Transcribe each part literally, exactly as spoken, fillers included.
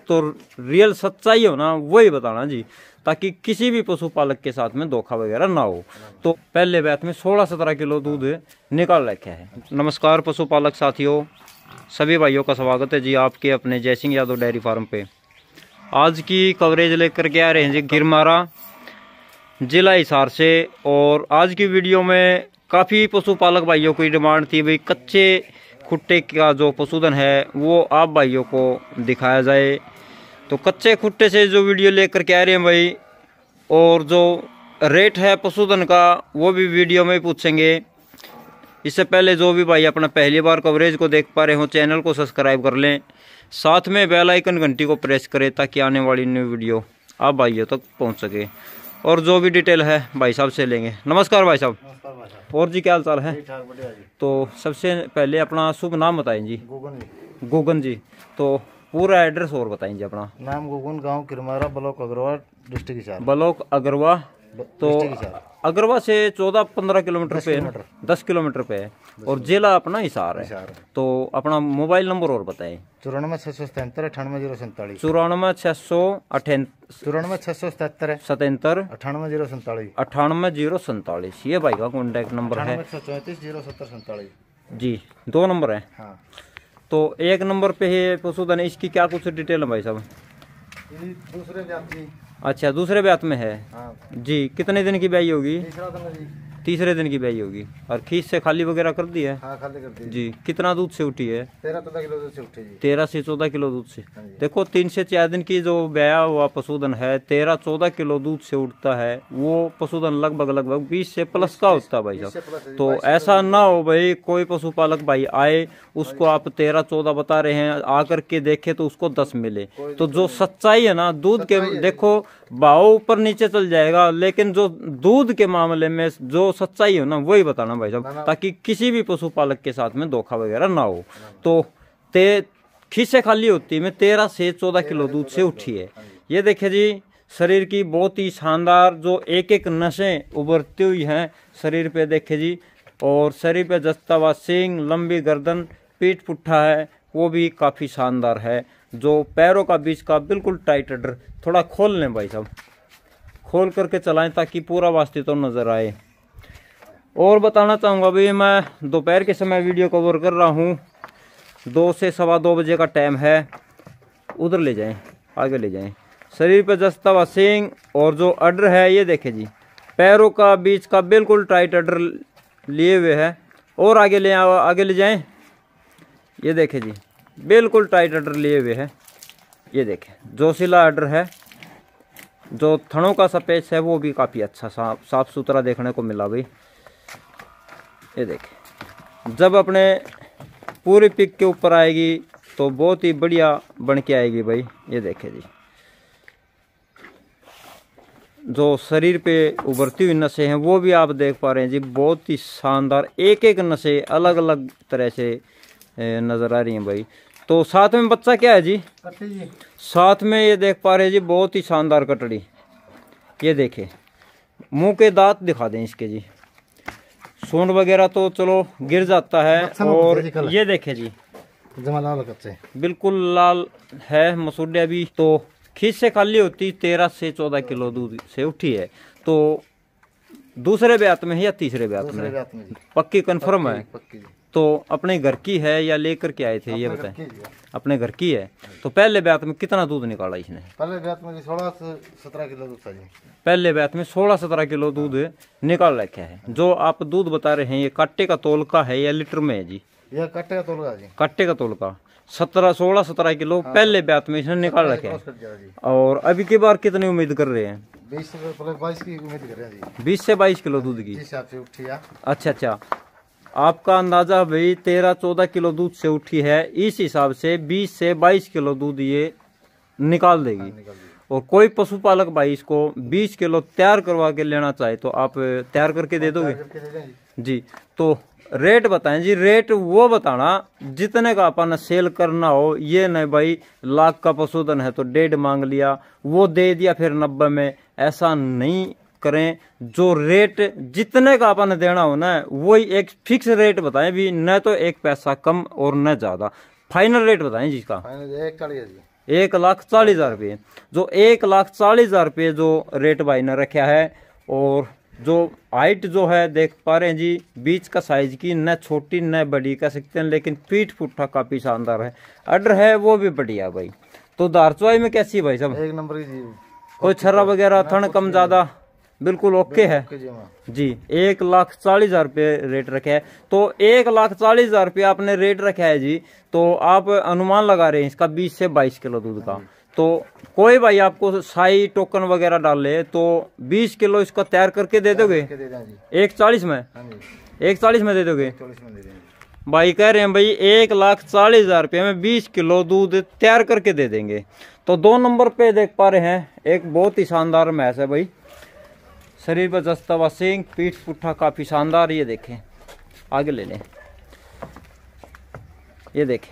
तो रियल सच्चाई हो ना वही बताना जी, ताकि किसी भी पशुपालक के साथ में धोखा वगैरह ना हो। तो पहले बैत में सोलह सत्रह किलो दूध निकाल रखा है। नमस्कार पशुपालक साथियों, सभी भाइयों का स्वागत है जी आपके अपने जय सिंह यादव डेयरी फार्म पे। आज की कवरेज लेकर के आ रहे हैं जी गिरमारा जिला हिसार से। और आज की वीडियो में काफ़ी पशुपालक भाइयों की डिमांड थी भाई कच्चे खुट्टे का जो पशुधन है वो आप भाइयों को दिखाया जाए। तो कच्चे खुट्टे से जो वीडियो लेकर के आ रहे हैं भाई, और जो रेट है पशुधन का वो भी वीडियो में पूछेंगे। इससे पहले जो भी भाई अपना पहली बार कवरेज को देख पा रहे हो चैनल को सब्सक्राइब कर लें, साथ में बेल आइकन घंटी को प्रेस करें ताकि आने वाली न्यू वीडियो आप भाइयों तक पहुंच सके। और जो भी डिटेल है भाई साहब से लेंगे। नमस्कार भाई साहब। नमस्कार भाई साहब। और जी क्या हाल चाल है? ठीक ठाक बढ़िया जी। तो सबसे पहले अपना शुभ नाम बताएं जी। गुगन जी। गुगन जी, तो पूरा एड्रेस और बताएं जी अपना। नाम गुगन, गांव Kirmara, block Agrawa, district Hisar. Block Agrawa, तो डिस्ट्रिक्ट हिसार। अग्रवा से चौदह पंद्रह किलोमीटर पे है, दस किलोमीटर पे है। और जिला अपना हिसार है। हिसार। तो अपना मोबाइल नंबर और बताएं। चौरानवे छः सौ सतहत्तर अठानवे जीरो सैंतालीस। चौरानवे छः सौ अठहत्तर चौरानवे छः सौ सतहत्तर सतहत्तर अठानवे जीरो सैंतालीस। अठानवे जीरो सैंतालीस ये भाई का कॉन्टैक्ट नंबर है। एक सौ चौंतीस जीरो सत्तर सैंतालीस जी, दो नंबर है। हाँ। तो एक नंबर पे है पशुधन, इसकी क्या कुछ डिटेल है भाई साहब? ये दूसरे जात जी। अच्छा, दूसरे ब्यात में है। हाँ जी, कितने दिन की ब्याई होगी? तीसरा दिन जी। तीसरे दिन की ब्याई होगी। और खींच से खाली वगैरह कर दी है? हाँ खाली कर दी जी। कितना दूध से उठी है? तेरह चौदह किलो दूध से उठी जी। तेरह से चौदह किलो दूध से। हाँ जी। देखो तीन से चार दिन की जो ब्याया हुआ पशुधन है तेरह चौदह किलो दूध से उठता है, वो पशुधन लगभग लगभग बीस से प्लस का होता है भाई साहब। तो ऐसा ना हो भाई कोई पशुपालक भाई आए उसको आप तेरह चौदह बता रहे हैं, आकर के देखे तो उसको दस मिले। तो जो सच्चाई है ना दूध के, देखो भाव ऊपर नीचे चल जाएगा लेकिन जो दूध के मामले में जो सच्चाई है ना वही बताना भाई साहब, ताकि किसी भी पशुपालक के साथ में धोखा वगैरह ना हो। तो ते खीसे खाली होती में तेरह से चौदह किलो दूध से उठी है। ये देखे जी शरीर की बहुत ही शानदार जो एक एक नसें उभरती हुई हैं शरीर पे देखे जी। और शरीर पे जस्ता हुआ सींग, लंबी गर्दन, पीठ पुट्ठा है वो भी काफ़ी शानदार है। जो पैरों का बीच का बिल्कुल टाइट अडर, थोड़ा खोल लें भाई साहब, खोल करके चलाएं ताकि पूरा वास्ते तो नज़र आए। और बताना चाहूँगा भाई मैं दोपहर के समय वीडियो कवर कर रहा हूँ, दो से सवा दो बजे का टाइम है। उधर ले जाएं, आगे ले जाएं। शरीर पे जस्ता हुआ सींग और जो अडर है ये देखे जी, पैरों का बीच का बिल्कुल टाइट अडर लिए हुए है। और आगे ले आगे ले जाएं, ये देखे जी बिल्कुल टाइट अडर लिए हुए है। ये देखें जोशीला अडर है। जो थनों का सपेच है वो भी काफ़ी अच्छा साफ साफ सुथरा देखने को मिला भाई। ये देखें जब अपने पूरी पिक के ऊपर आएगी तो बहुत ही बढ़िया बन के आएगी भाई। ये देखें जी जो शरीर पे उभरती हुई नसें हैं वो भी आप देख पा रहे हैं जी, बहुत ही शानदार एक एक नसें अलग अलग तरह से नज़र आ रही हैं भाई। तो साथ में बच्चा क्या है जी? जी। साथ में ये देख पा रहे हैं जी बहुत ही शानदार कटड़ी। ये देखें मुंह के दांत दिखा दें इसके जी, सूंड वगैरह तो चलो गिर जाता है। और ये देखें जी लाल कच्चे बिल्कुल लाल है मसूड़े अभी। तो खींच से खाली होती तेरह से चौदह किलो दूध से उठी है। तो दूसरे ब्यात में है या तीसरे ब्यात में? में पक्की कंफर्म है? पक्की। तो अपने घर की है या लेकर के आए थे ये बताएं? अपने घर की है। तो पहले ब्यात में कितना दूध निकाला इसने? पहले ब्यात में सोलह से सत्रह किलो दूध था जी। पहले ब्यात में सोलह सत्रह किलो दूध निकाल रखा है। जो आप दूध बता रहे हैं ये काटे का तोल का है या लीटर में है जी? यह कट्टे का तोल का जी। काटे का तोल का सत्रह सोलह सत्रह किलो पहले ब्यात में इसने निकाल रखे हैं। और अभी की बार कितनी उम्मीद कर रहे हैं? बीस से बाईस की उम्मीद कर रहे हैं जी। बीस से बाईस किलो दूध की? अच्छा अच्छा, आपका अंदाजा भाई तेरह चौदह किलो दूध से उठी है, इस हिसाब से बीस से बाईस किलो दूध ये निकाल देगी। और कोई पशुपालक भाई इसको बीस किलो तैयार करवा के लेना चाहे तो आप तैयार करके दे दोगे जी? तो रेट बताएं जी, रेट वो बताना जितने का अपन सेल करना हो। ये नहीं भाई लाख का पशुधन है तो डेढ़ मांग लिया वो दे दिया फिर नब्बे में, ऐसा नहीं करें। जो रेट जितने का अपन देना हो ना वही एक फिक्स रेट बताएं भी, न तो एक पैसा कम और न ज्यादा। फाइनल रेट बताएं जी इसका। एक चालीस एक लाख चालीस हजार रुपये। जो एक लाख चालीस हजार रुपये जो रेट भाई ने रखा है। और जो हाइट जो है देख पा रहे हैं जी, बीच का साइज की न छोटी न बड़ी कह सकते हैं, लेकिन पीठ पुट्ठा काफी शानदार है। अडर है वो भी बढ़िया भाई। तो दार चुवाई में कैसी है भाई साहब? एक नंबर की जी। कोई छर्रा वगैरह थन कम ज्यादा बिल्कुल ओके है जी। एक लाख चालीस हजार रुपये रेट रखे है। तो एक लाख चालीस हजार रुपये आपने रेट रखा है जी। तो आप अनुमान लगा रहे हैं इसका बीस से बाईस किलो दूध का। तो कोई भाई आपको साई टोकन वगैरह डाले तो बीस किलो इसका तैयार करके दे दोगे? एक चालीस में एक चालीस में दे दोगे भाई? कह रहे हैं भाई एक लाख चालीस हजार रुपये में बीस किलो दूध तैयार करके दे देंगे। तो दो नंबर पे देख पा रहे हैं एक बहुत ही शानदार भैंस है भाई। शरीर पर जस्ता व सिंह, पीठ पुट्ठा काफी शानदार। ये देखें, आगे ले लें, ये देखें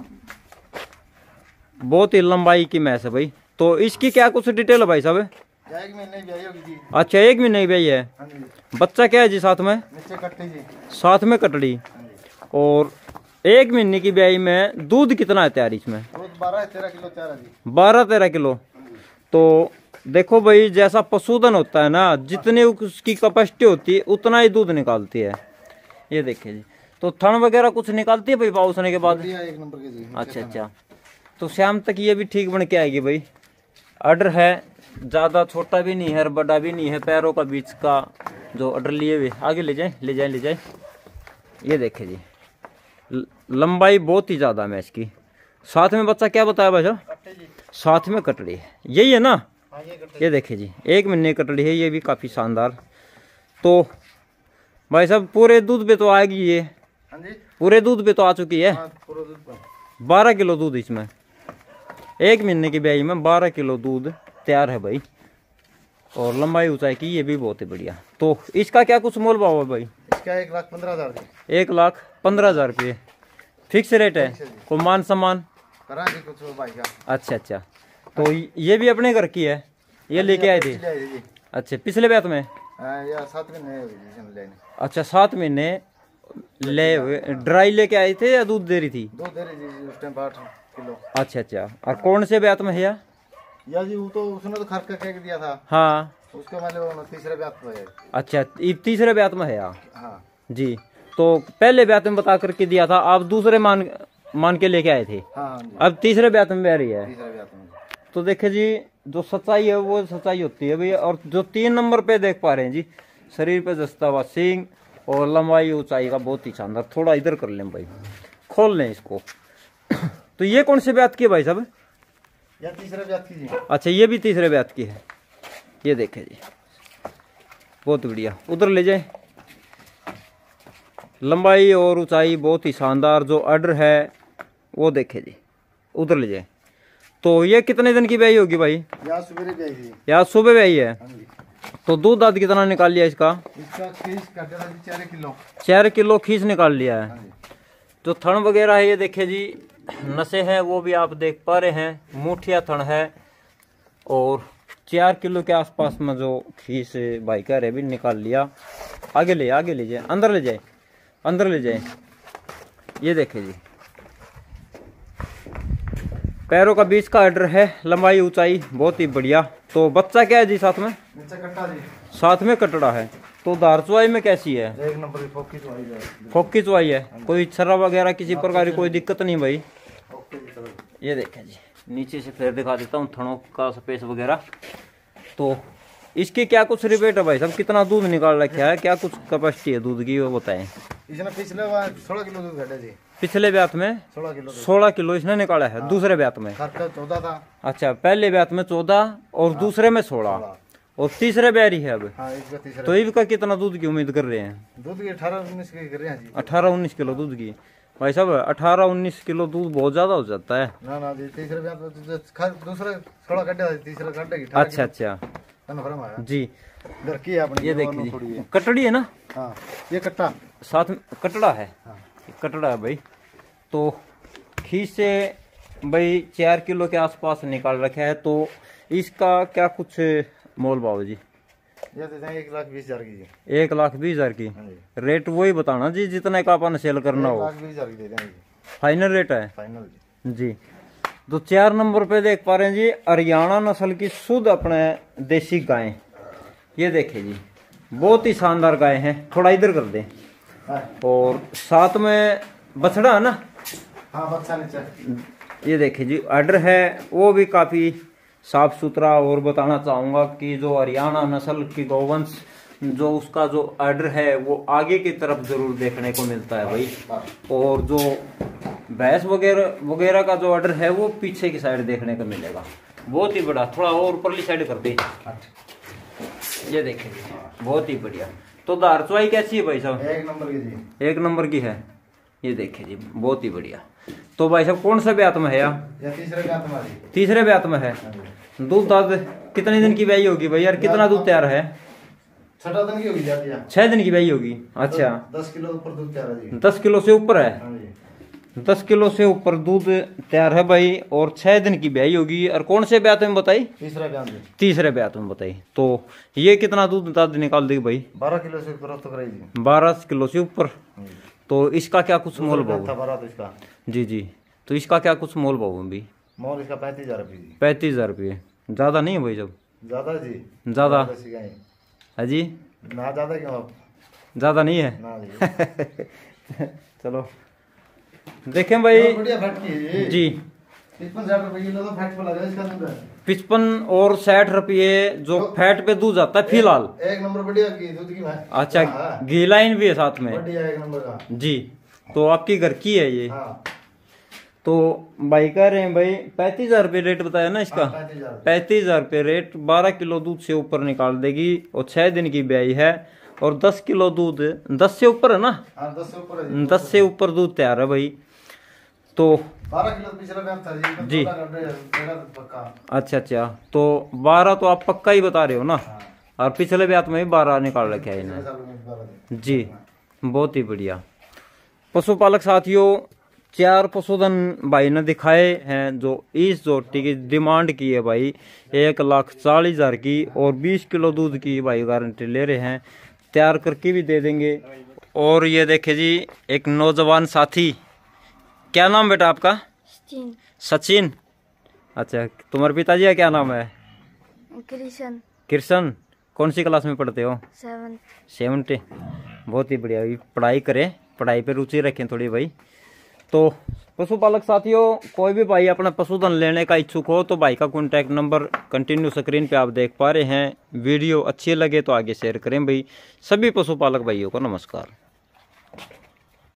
बहुत ही लंबाई की भैंस है भाई। तो इसकी क्या कुछ डिटेल है भाई साहब? एक महीने की ब्याई होगी जी। अच्छा, एक महीने की ब्याई है। बच्चा क्या है जी साथ में? नीचे कट्टी जी। साथ में कटड़ी। और एक महीने की ब्याई में दूध कितना है तैयार इसमें? बारह तेरह किलो तैयार है जी। बारह तेरह किलो। तो देखो भाई, जैसा पशुधन होता है ना, जितनी उसकी कैपेसिटी होती है उतना ही दूध निकालती है। ये देखिए जी। तो थन वगैरह कुछ निकालती है भाई पाउसने के बाद? एक नंबर के जी। अच्छा अच्छा। तो शाम तक ये भी ठीक बन के आएगी भाई। अडर है, ज्यादा छोटा भी नहीं है और बड़ा भी नहीं है, पैरों का बीच का जो अडर लिए हुए। आगे ले जाए ले जाए ले जाए। ये देखे जी, लंबाई बहुत ही ज्यादा है इसकी। साथ में बच्चा क्या बताया भाई साहब? साथ में कटड़ी है, यही है ना? ये देखिए जी, एक महीने कटड़ी है, ये भी काफी शानदार। तो भाई साहब पूरे दूध पे तो आएगी ये? पूरे दूध पे तो आ चुकी है। बारह किलो दूध इसमें, एक महीने की ब्याई में बारह किलो दूध तैयार है भाई। और लंबाई ऊंचाई की ये भी बहुत ही बढ़िया। तो इसका क्या कुछ मोल भाव है भाई? इसका एक लाख पंद्रह हजार एक लाख पंद्रह हजार रुपये फिक्स रेट है। को मान सम्मान कुछ भाई का? अच्छा अच्छा। तो ये भी अपने घर की है, ये लेके आए थे? अच्छा, पिछले बैत में? या सात महीने। अच्छा, सात महीने ले हुए ड्राई लेके आए थे या दूध दे रही थी? दूध दे रही थी उस टाइम आठ किलो। अच्छा अच्छा। और कौन से ब्यात में है या? या जी वो तो उसने तो खर्च करके दिया था। हाँ, उसके मतलब तीसरे ब्यात में है। अच्छा, तीसरे ब्यात में है या? हाँ जी। तो पहले ब्यात में बता करके दिया था, आप दूसरे मान मान के लेके आए थे। हाँ, अब तीसरे ब्यात में बह रही है। तीसरे ब्यात में। तो देखे जी, जो सच्चाई है वो सच्चाई होती है भैया। और जो तीन नंबर पे देख पा रहे हैं जी, शरीर पे जस्ता हुआ सींग और लंबाई ऊंचाई का बहुत ही शानदार। थोड़ा इधर कर लें भाई, खोल लें इसको। तो ये कौन से ब्यात की है भाई साहब? या तीसरे ब्यात की जी। अच्छा, ये भी तीसरे ब्यात की है। ये देखे जी, बहुत बढ़िया। उधर ले जाए, लंबाई और ऊंचाई बहुत ही शानदार। जो अडर है वो देखे जी, उधर ले जाए। तो ये कितने दिन की ब्याई होगी भाई? या सुबह ब्याई थी। या सुबह ब्याई है। तो दूध दाद कितना निकाल लिया इसका? इसका खीस कर दिया था चार किलो। चार किलो खीस निकाल लिया है। जो थन वगैरह है ये देखे जी, नशे हैं वो भी आप देख पा रहे हैं, मुठिया थन है। और चार किलो के आसपास में जो खीस भाई कह रहे भी निकाल लिया। आगे ले आगे ले जाए, अंदर ले जाए अंदर ले जाए। ये देखे जी, पैरों का बीच का अडर है, लंबाई ऊंचाई बहुत ही बढ़िया। तो बच्चा क्या है जी साथ में? नीचे कट्टा जी। साथ में कटड़ा है। तो दार चुवाई में कैसी है? एक नंबर की फोकी चुवाई है। फोकी चुवाई है, कोई छर्रा वगैरह किसी प्रकार की कोई दिक्कत नहीं भाई। ये देखें जी, नीचे से फिर दिखा देता हूँ थनों का स्पेस वगैरह। तो इसकी क्या कुछ रिपेट है भाई साहब? कितना दूध निकाल रखा है, क्या कुछ कैपेसिटी है दूध की, वो बताएं। इसने पिछले बार सोलह किलो दूध घटा जी। पिछले ब्यात में सोलह किलो सोलह किलो इसने निकाला है। हाँ। दूसरे ब्यात में चौदह था। अच्छा, पहले ब्यात में चौदह और हाँ। दूसरे में सोलह और तीसरे ब्यारी है अब। हाँ, इसका तीसरा। तो इसका कितना दूध की उम्मीद कर रहे हैं? दूध की अठारह उन्नीस की कर रहे हैं जी। अठारह उन्नीस किलो दूध की भाई साहब। अठारह उन्नीस किलो दूध बहुत ज्यादा हो जाता है ना। ना जी, तीसरे ब्यात में दूसरे सोलह गड्ढे, तीसरे गड्ढे की। अच्छा अच्छा जी। घर की है अपनी। ये देखिए, कटड़ी है ना? हाँ, ये कट्टा साथ में कटड़ा है। हाँ। कटड़ा है भाई। तो खीस से भाई चार किलो के आसपास निकाल रखा है। तो इसका क्या कुछ मोल भाव जी? ये तो एक लाख बीस हजार की जी। एक लाख बीस हजार की रेट वही बताना जी जितना का अपन सेल करना हो। लाख बीस हजार की दे देंगे। फाइनल रेट है? फाइनल जी। जी। तो चार नंबर पे देख पा रहे हैं जी हरियाणा नस्ल की शुद्ध अपने देसी गाय। ये देखे जी बहुत ही शानदार गाय हैं। थोड़ा इधर कर दे। और साथ में बछड़ा है ना? हाँ बच्चा नीचे। ये देखे जी ऑर्डर है वो भी काफी साफ सुथरा। और बताना चाहूंगा कि जो हरियाणा नस्ल की गौवंश जो उसका जो ऑर्डर है वो आगे की तरफ जरूर देखने को मिलता है भाई। और जो भैंस वगैरह वगैरह का जो ऑर्डर है वो पीछे की साइड देखने को मिलेगा। बहुत ही बड़ा। थोड़ा और ऊपरली साइड कर दे। ये देखें बहुत ही बढ़िया। तो दार चुवाई कैसी है भाई साहब? एक नंबर की जी। एक नंबर की है। ये देखें जी बहुत ही बढ़िया। तो भाई साहब कौन सा ब्यात में है यार? तीसरे ब्यात में। तीसरे ब्यात में है। दूध दाद कितने दिन की ब्याई होगी भाई यार? कितना दूध तैयार है? छठा दिन की होगी जाती है। छह दिन की ब्याई होगी। अच्छा दस किलो ऊपर दूध तैयार है जी। दस किलो से ऊपर है। दस किलो से ऊपर दूध तैयार है भाई। और छह दिन की ब्याई होगी। और कौन से ब्यात में बताई? तीसरा ब्यात। तीसरे ब्यात में बताई। तो ये कितना दूध दाद निकाल देगी भाई? बारह किलो से ऊपर तो करेगी। बारह किलो से ऊपर। तो इसका क्या कुछ मोल भाव? तो इसका जी जी तो इसका क्या कुछ मोल भाव है भाई? मोल इसका पैंतीस हजार रुपये। पैंतीस हजार रुपये ज्यादा नहीं है भाई? जब ज्यादा जी ज्यादा है जी ना। ज्यादा क्यों? ज्यादा नहीं है ना जी। चलो देखें भाई। बढ़िया फैट की है जी। पचपन साठ रुपए किलो तो फैट पे लगा इसका दूध। पचपन और साठ रुपये जो तो फैट पे दूध आता है फिलहाल। एक नंबर बढ़िया की दूध की। अच्छा घी लाइन भी है साथ में। बढ़िया एक नंबर का जी। तो आपकी घर की है ये? हाँ। तो भाई कह रहे हैं भाई पैंतीस हजार रुपये रेट बताया ना इसका? पैंतीस हजार रुपये रेट। बारह किलो दूध से ऊपर निकाल देगी। और छह दिन की ब्याई है। और दस किलो दूध दस से ऊपर है ना? दस से ऊपर है। दस से ऊपर दूध तैयार है भाई। तो बारह किलो पिछला ब्यात था जी। जी पक्का। अच्छा अच्छा। तो बारह तो आप पक्का ही बता रहे हो ना? हाँ। और पिछले ब्यात में भी बारह निकाल रखे है इन्हें जी। बहुत ही बढ़िया। पशुपालक साथियों चार पशुधन भाई ने दिखाए हैं जो इस जोटी की डिमांड की है भाई एक लाख चालीस हजार की। और बीस किलो दूध की भाई गारंटी ले रहे हैं। तैयार करके भी दे देंगे। और ये देखे जी एक नौजवान साथी। क्या नाम बेटा आपका? सचिन। सचिन। अच्छा तुम्हारे पिताजी का क्या नाम है? कृष्ण। कृष्ण। कौन सी क्लास में पढ़ते हो? सेवन। सेवनटी। बहुत ही बढ़िया। पढ़ाई करें, पढ़ाई पे रुचि रखें थोड़ी भाई। तो पशुपालक साथियों कोई भी भाई अपना पशुधन लेने का इच्छुक हो तो भाई का कॉन्टैक्ट नंबर कंटिन्यू स्क्रीन पे आप देख पा रहे हैं। वीडियो अच्छी लगे तो आगे शेयर करें भाई। सभी पशुपालक भाइयों को नमस्कार।